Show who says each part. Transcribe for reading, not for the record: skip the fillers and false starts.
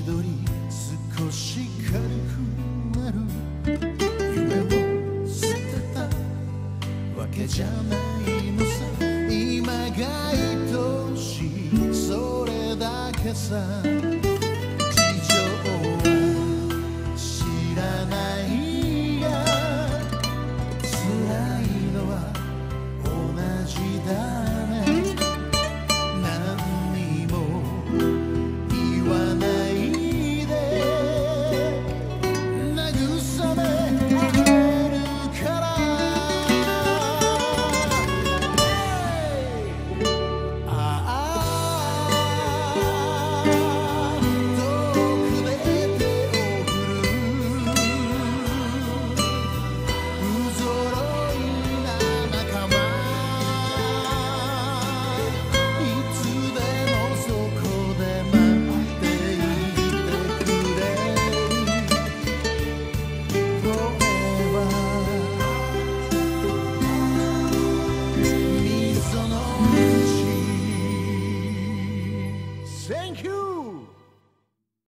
Speaker 1: 取り少し軽くなる夢を捨てたわけじゃないのさ今が愛しいそれだけさ